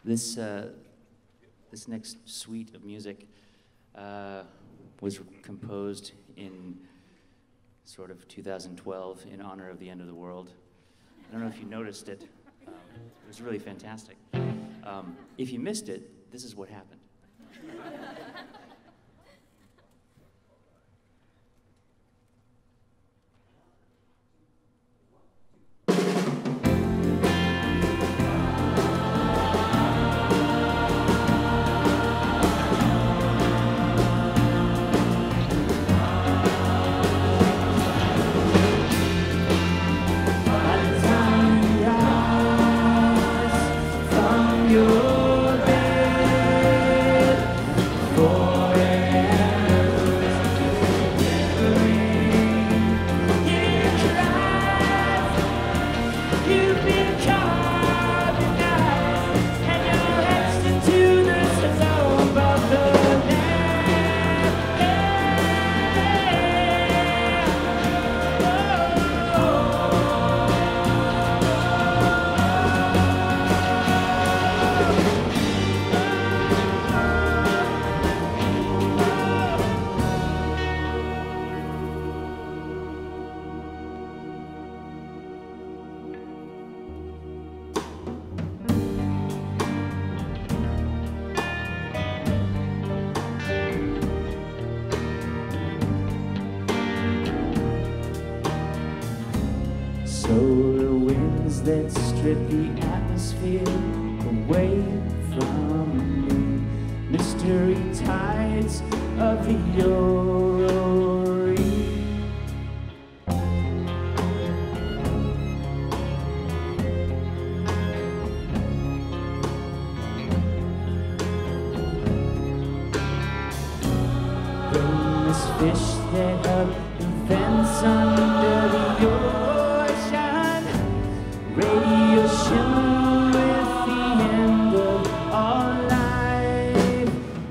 This next suite of music was composed in sort of 2012 in honor of the end of the world. I don't know if you noticed it. It was really fantastic. If you missed it, this is what happened. That strip the atmosphere away from me. Mystery tides of the Orrery. Brainless fish that hug the fence under the ocean. Radio shimmer with the end of our life.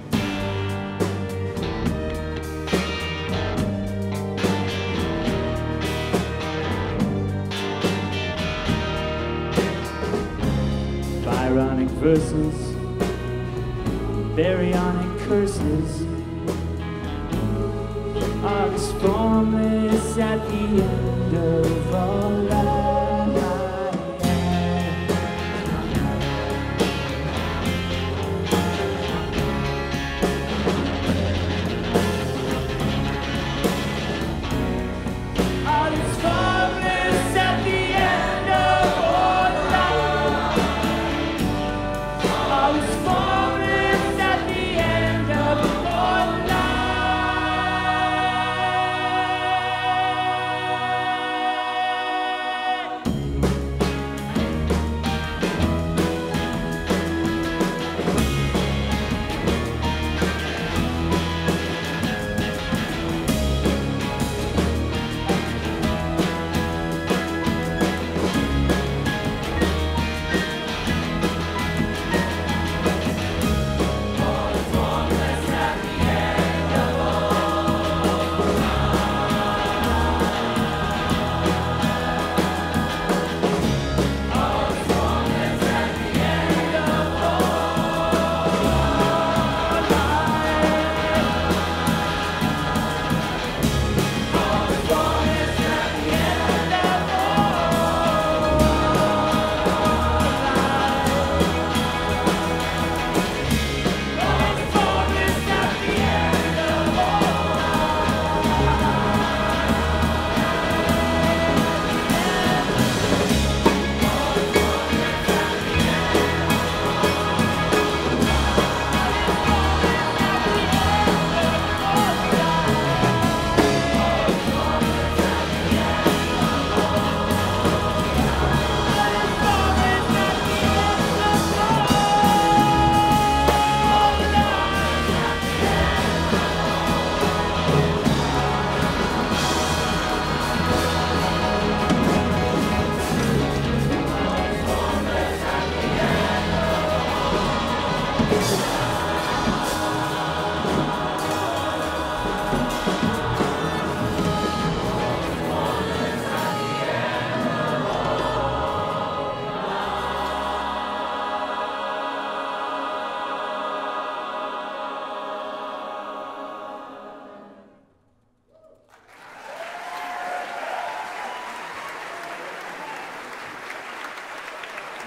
Byronic verses, baryonic curses are as formless at the end of our life.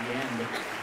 the end.